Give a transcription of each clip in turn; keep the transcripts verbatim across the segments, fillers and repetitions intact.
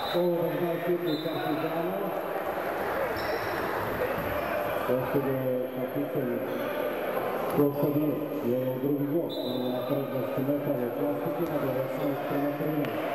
Povreda za ekipu Partizana. Pošto je kapitan Kosovi je drugi gol, na prednosti metara plastike na devetnaest prema trinaest.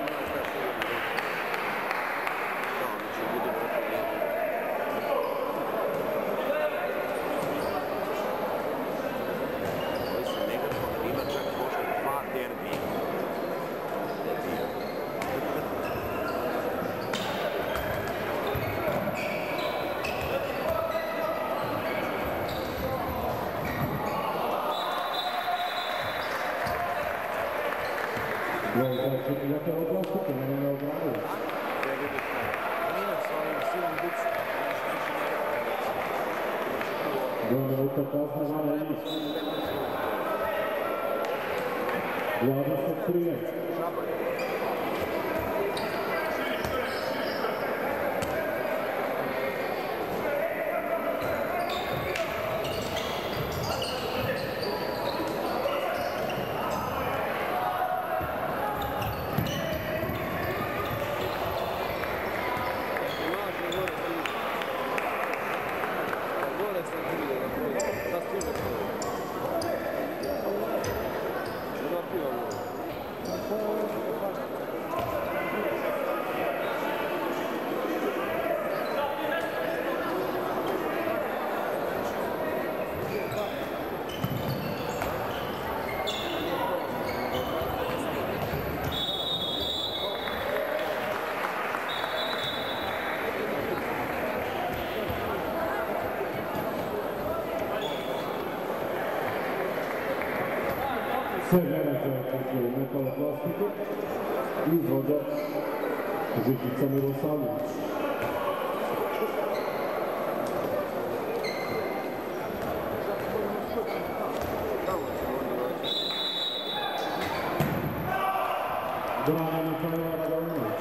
dvadeset trinaest. Sve vera za ekipu metaloplastike, izvođač Žikica Milosavljević. Drana Mihajla Radovanović.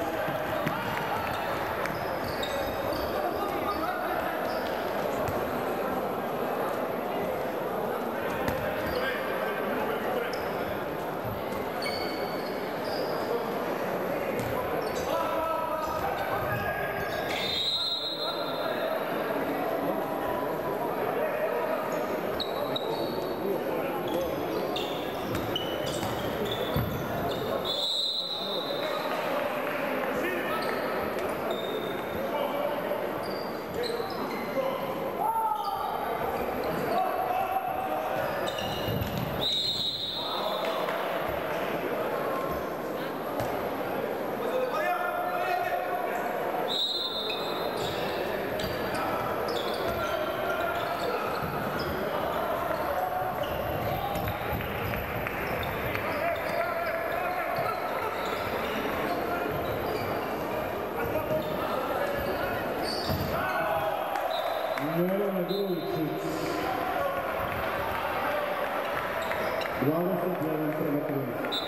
dvadeset jedan prema trinaest.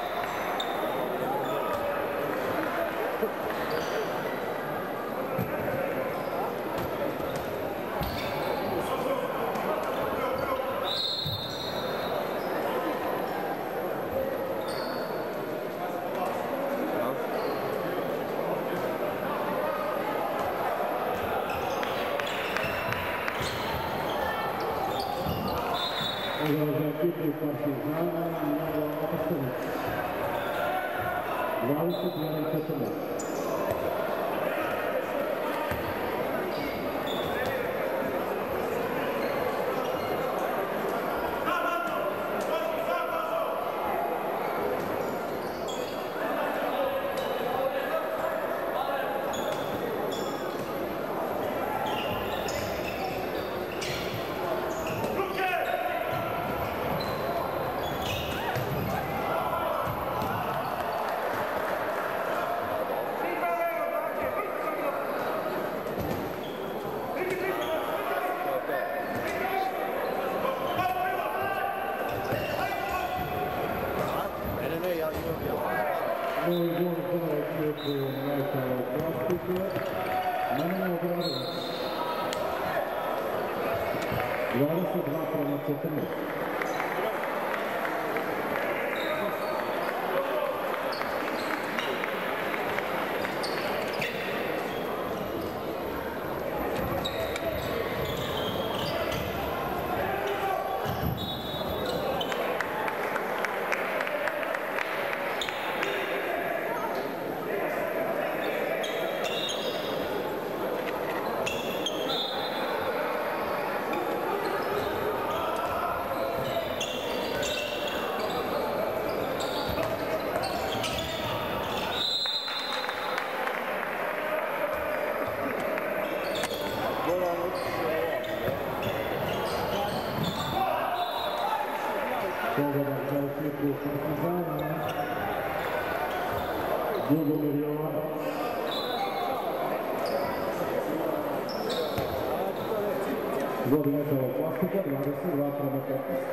Za ekipu Partizana Nova Ostović. dvadeset jedan četrnaest. Novi gol za ekipu metaloplastike. Nemanja Obradović. dvadeset dva prema četrnaest. Ljubomir Jovanović. Godina za plastika, dvadeset dva prema petnaest.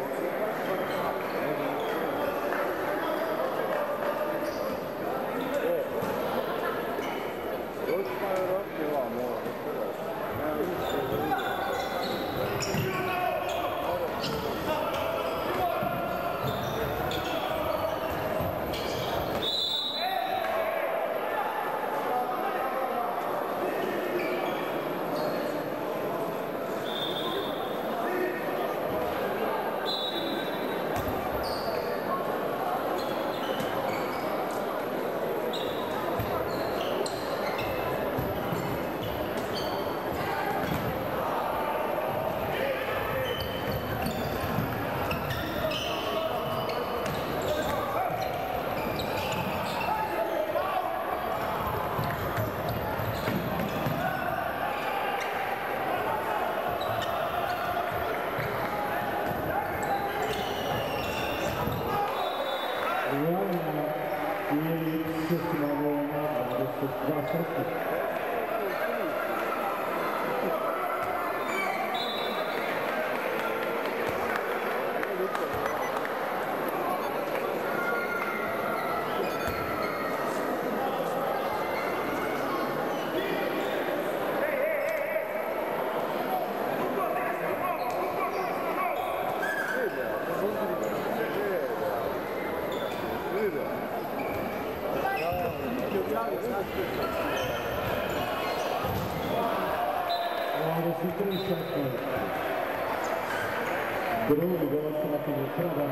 Drugi dolazak je treba.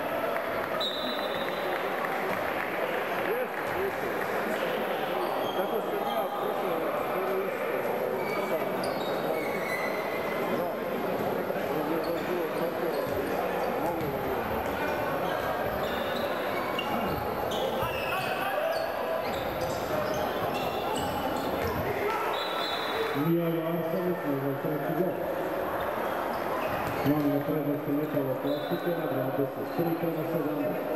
Tako se ja prošao Mija Varsavić, nego treći gol. Imamo prednosti metalo plastike na dvadeset tri prema sedamnaest.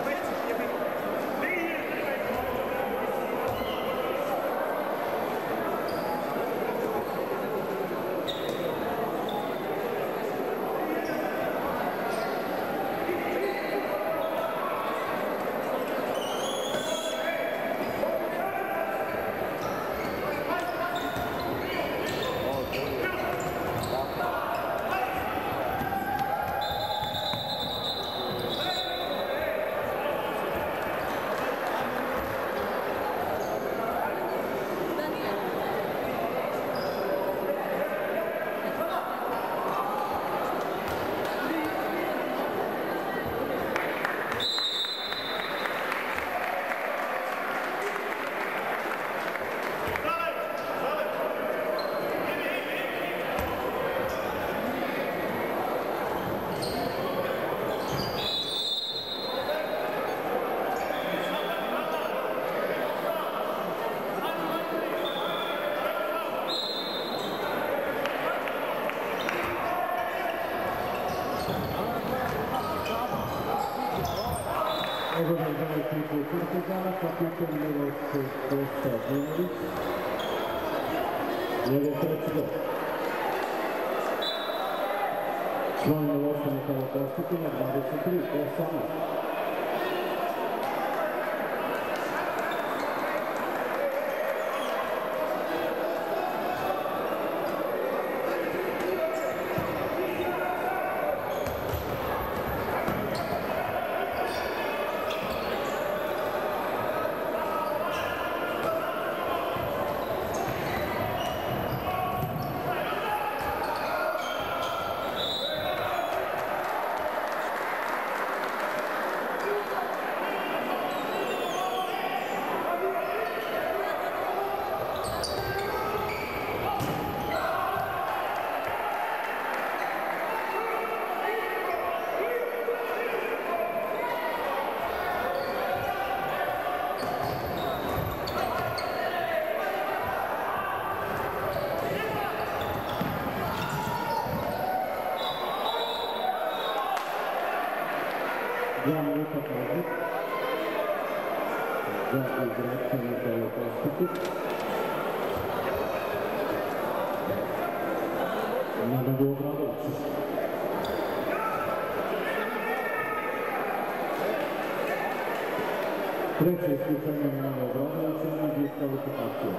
Partizana, kapitan Miloš Kostadinović, njegov treći gol. Član Milošenika Kostadina, dvadeset tri osamnaest. Dva minuta pauze. za igrače metalo plastike. Nenadu Obradoviću. Treće isključenje Nenada Obradovića i diskvalifikacija.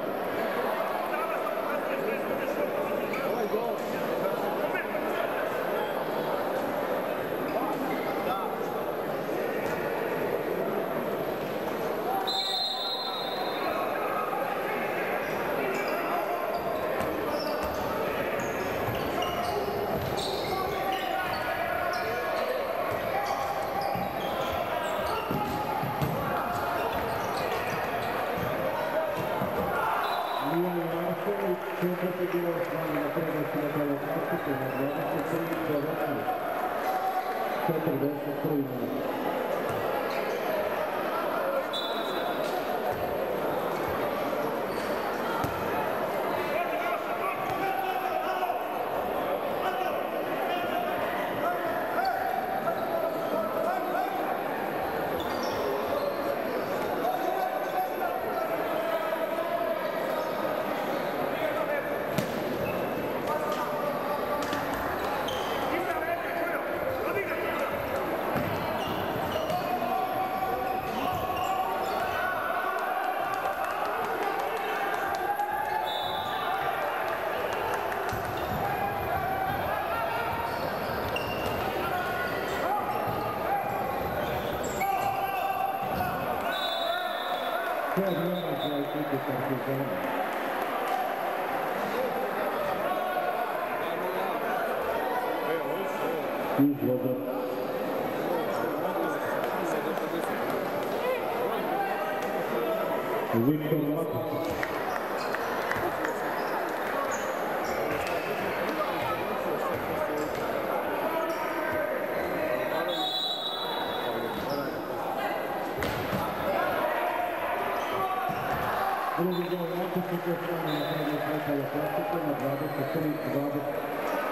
Sve vreme za ekipu Partizana. Izvoda. Viktor Matić. Drugi gol Matića koji strane na prednost metalo plastike na dvadeset tri dvadeset.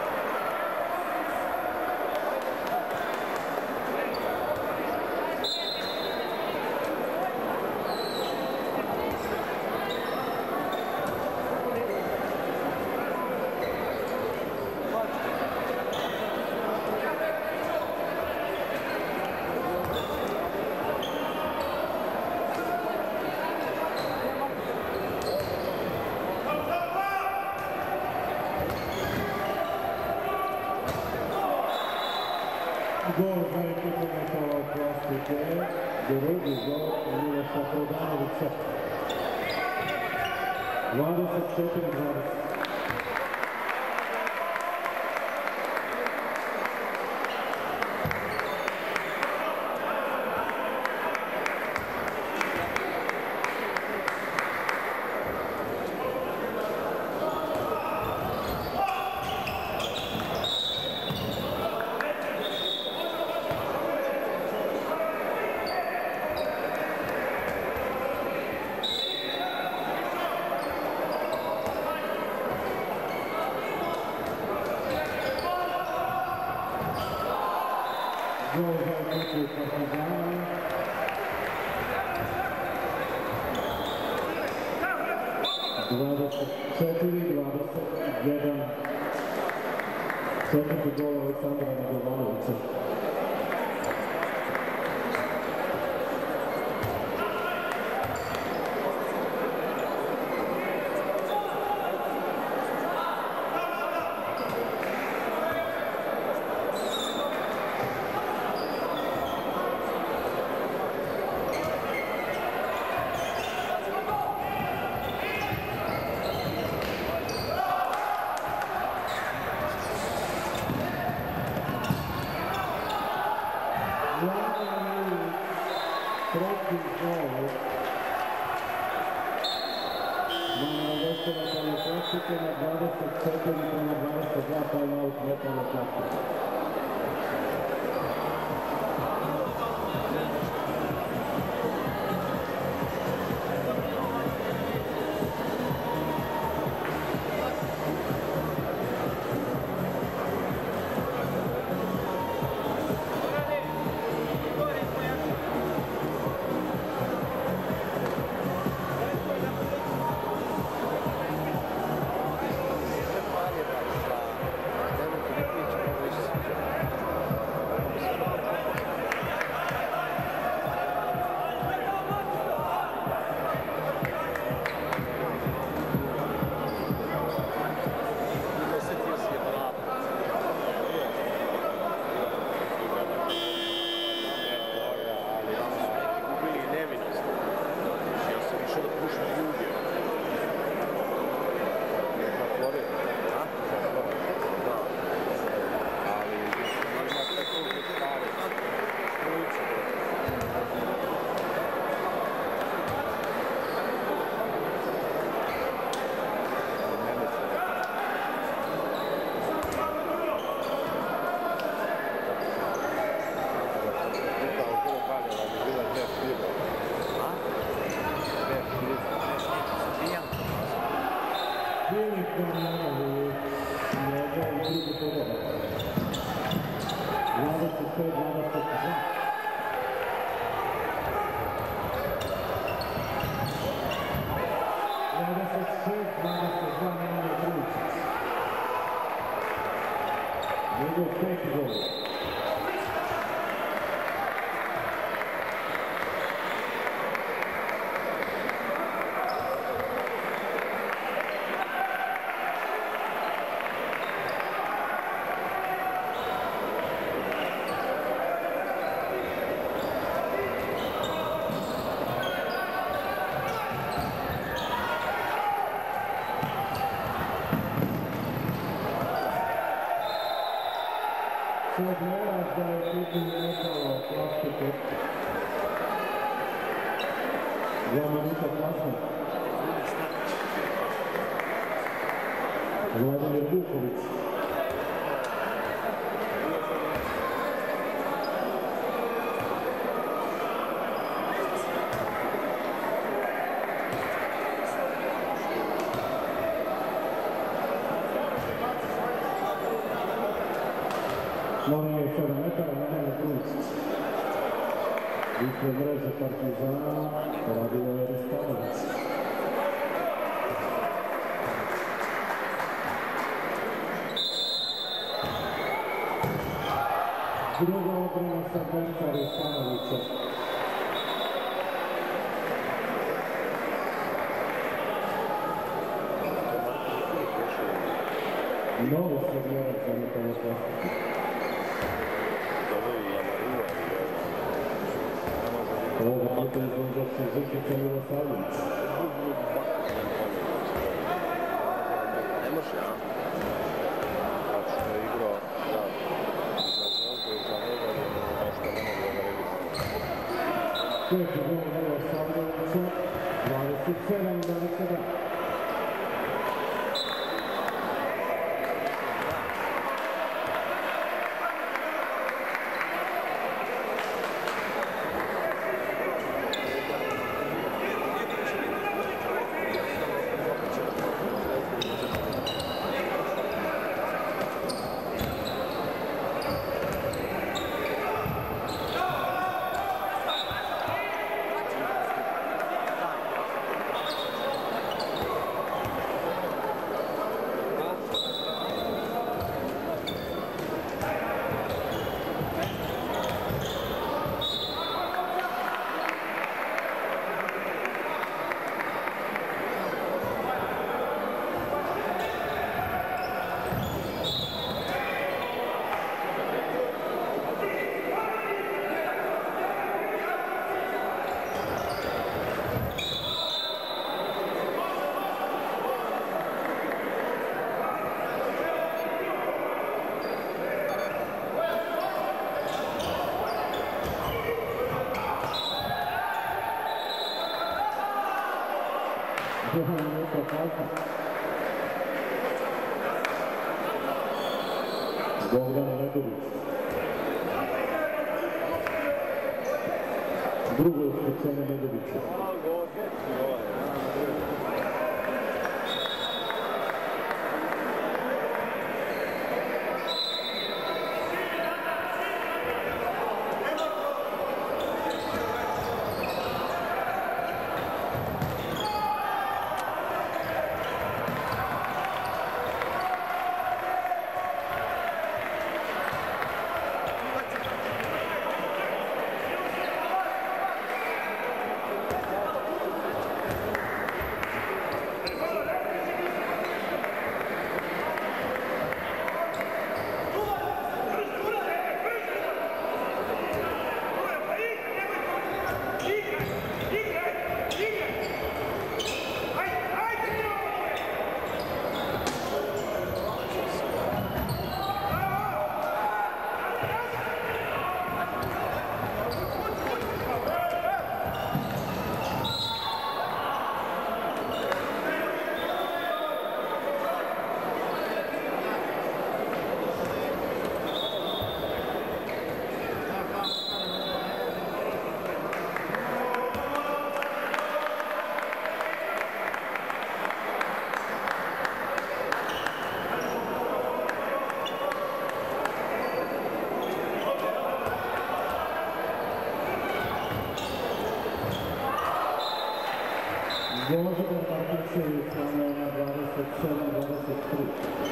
Gol za ekipu metalo plastike, drugi gol Miloša Prodanovića. dvadeset četiri dvadeset. Gol za ekipu Partizana. dvadeset četiri dvadeset jedan. Četvrti gol Aleksandra Radovanovića. Treći gol Metalo plastike na dvadeset četiri prema dvadeset dva, timeout Metalo plastike. Vladimir Vuković. Novi je sedam metara, Nemanja Grujić. Ispred mreže Partizana, radio je Ristanović. Druga obrana sa Benca Ristanovića. Novi sedmjerak za Nikola Plastiku. Ovoga puta izvođač Zukica Milosavljević. Ne može, a? Znači što je igrao, da, za Zvezdu i za Vegaru, nešto ne mogu da registrirati. Peti gol Milosavljevića, dvadeset sedam dvadeset sedam. Bogdan Nedović. Drugo iskućenje Nedovića. Božidar Martinčević samo na dvadeset sedam dvadeset tri.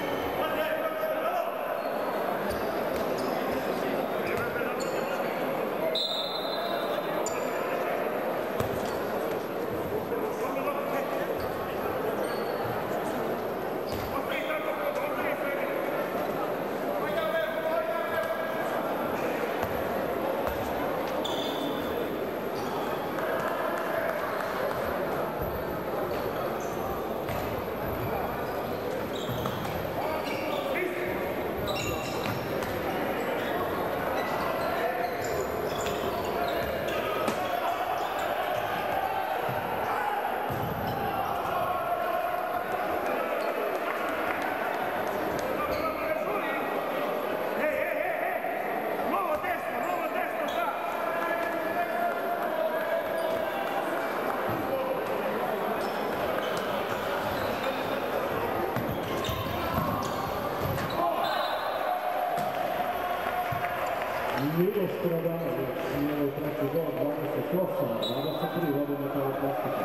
Miloš Stradanović imao je treći gol, dvadeset osam dvadeset tri vodi Metaloplastika.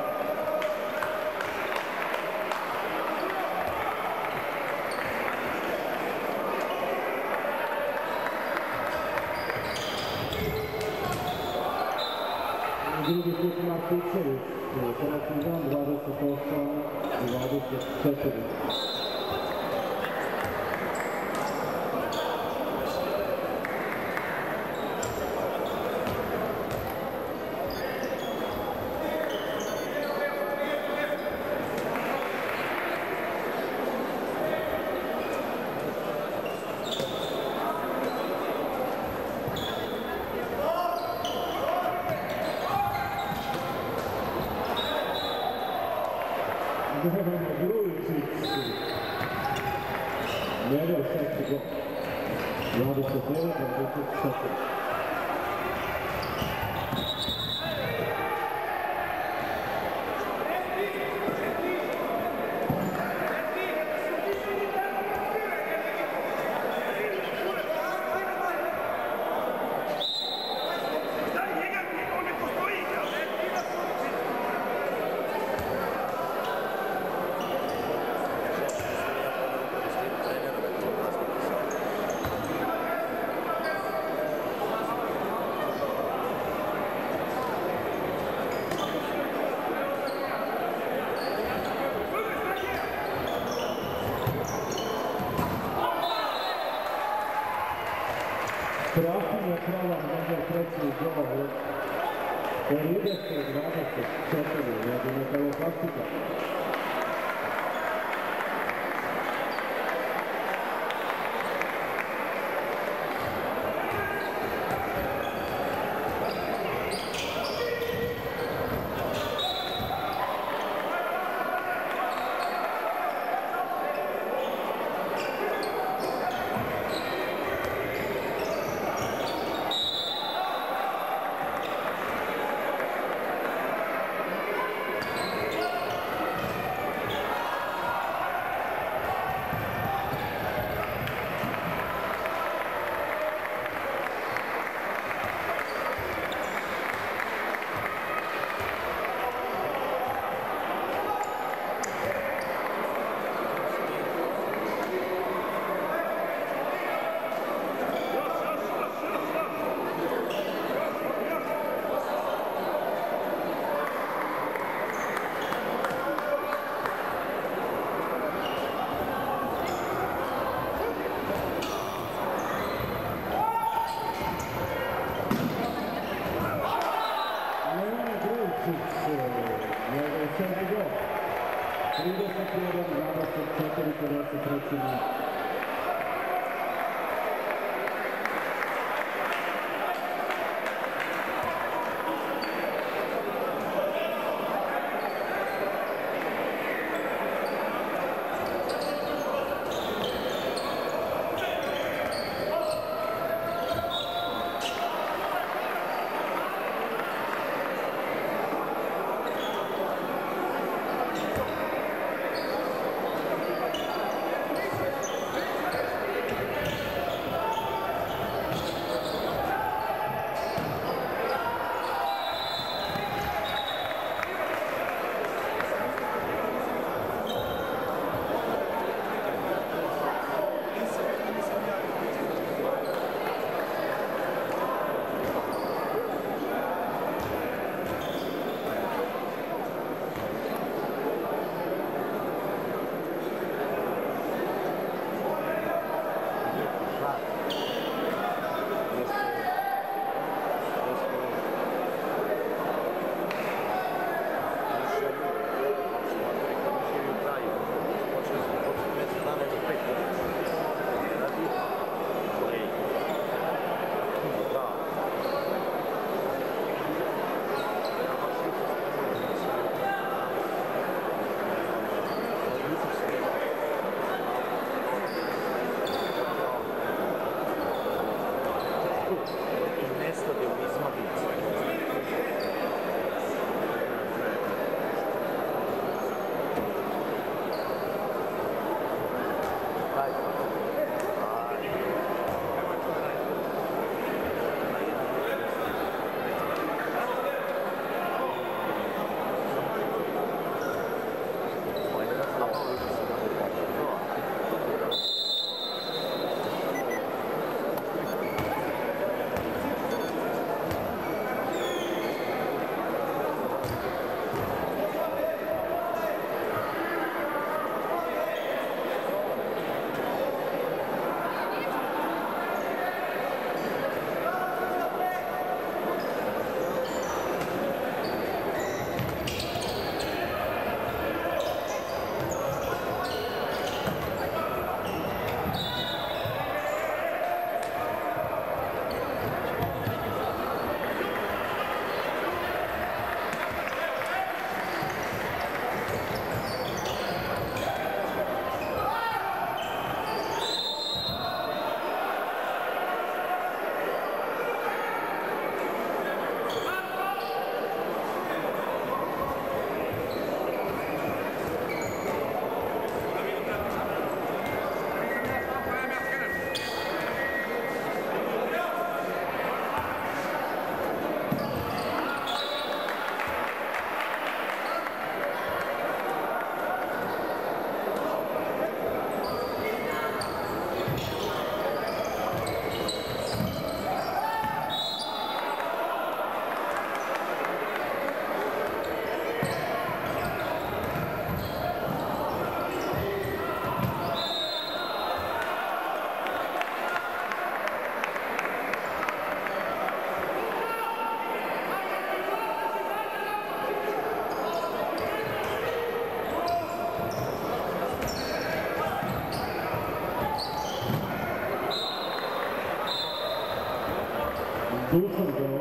Drugi put Martičević, Partizan dvadeset osam dvadeset četiri. Goran Grujičić, njegov šesti gol, dvadeset devet dvadeset četiri. Strahinja Kralj njegov treći gol, trideset dvadeset četiri vodi Metaloplastika. trideset jedan dvadeset četiri pedeset treći minut.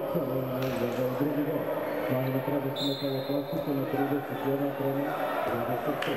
Kovača za drugi gol. Manje na prednosti metale plastike na trideset jedan prema trideset pet.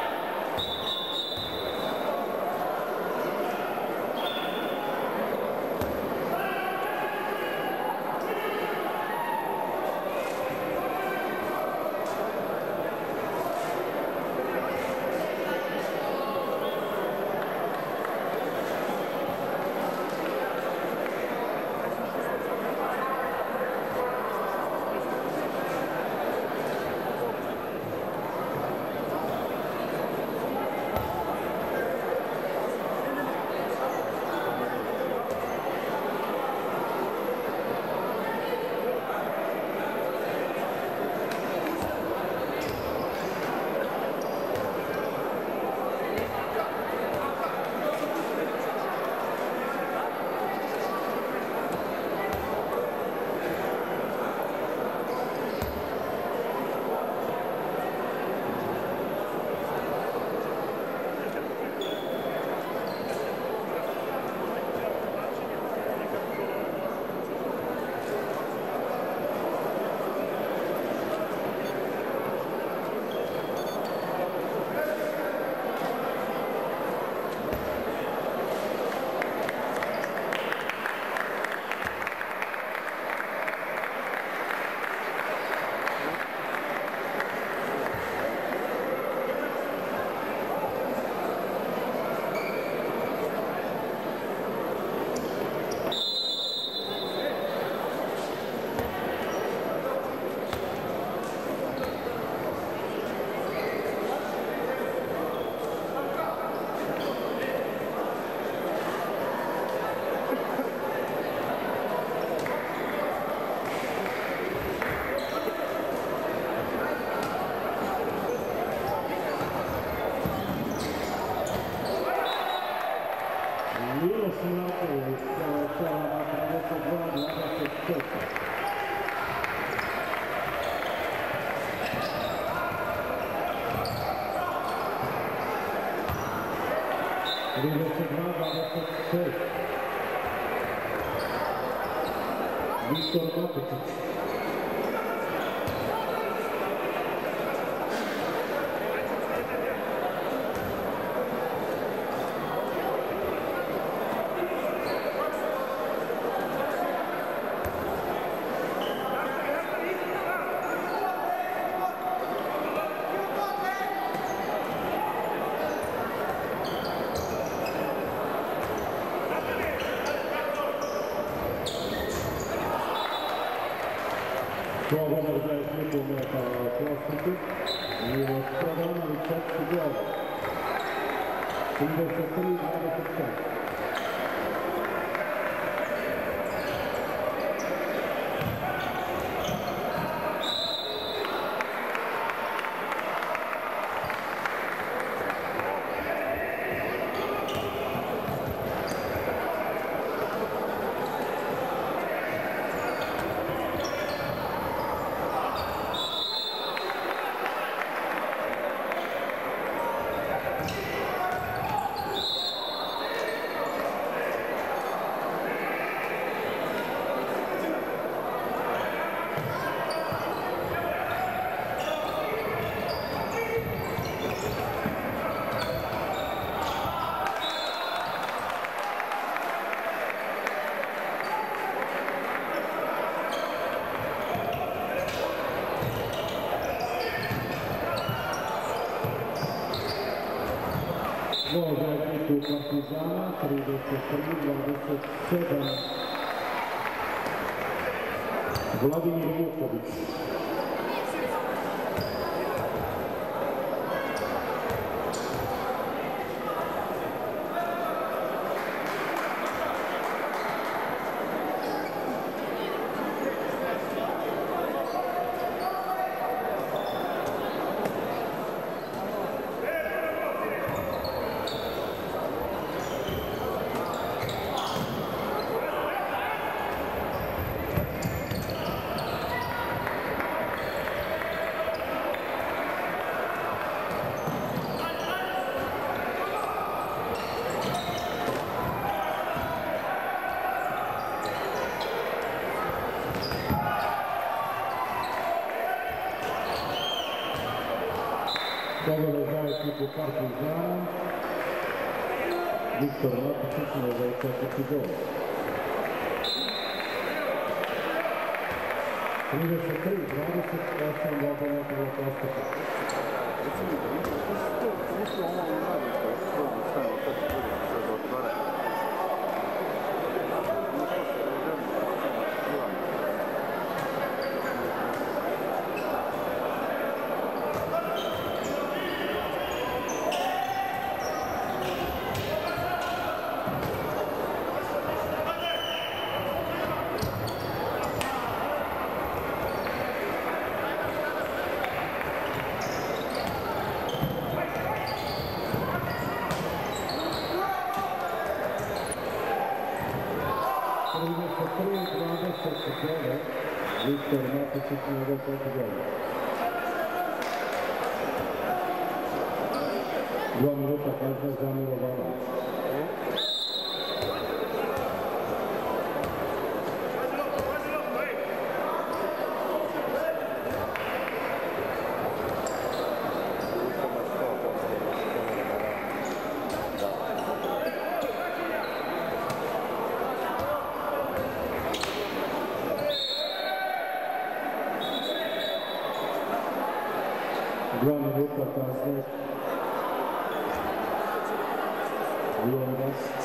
trideset dva dvadeset šest. Viktor Matečić. Dogovor za ekipu metala plastike i od Stradanovi četiri gola. trideset tri dvadeset pet. Gol za ekipu Partizana, trideset tri dvadeset sedam. Vladimir Vuković. Pobjeda za ekipu Partizana. Viktor Matičić na četvrti gol. trideset tri dvadeset osam Vladana Krvoklastaka. Mislim ovo je najbolje što je stavio kad se bude se do otvaranja. trideset tri dvadeset devet Viktor Matičić na četvrti gol. Dva minuta kazna za Milovanović. Dva minuta kazne. Vijendast.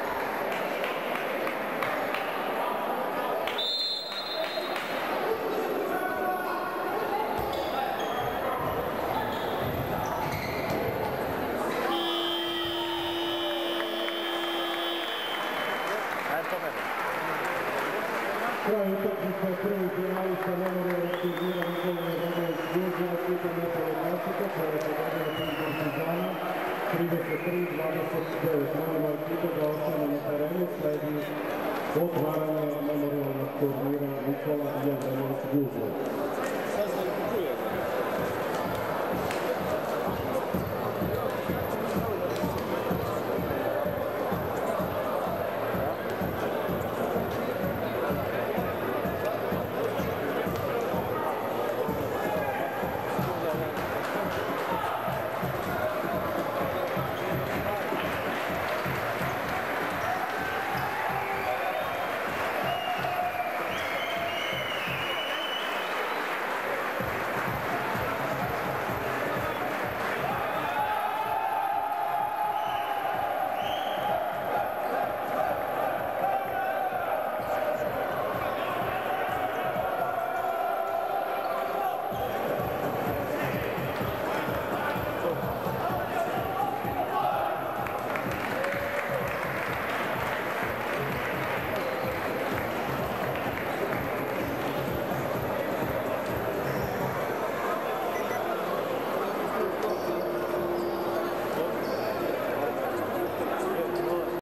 Kraj utakmice prvi finalista memorijalno aktiviran golni Radović Đurđa, ekipa Metalo Klasika, koja je pobedila tim Partizana trideset tri dvadeset devet. Molimo ekipa da ostane na terenu, sledi otvaranje memorijalnog turnira Nikola Jandanović Đurđa.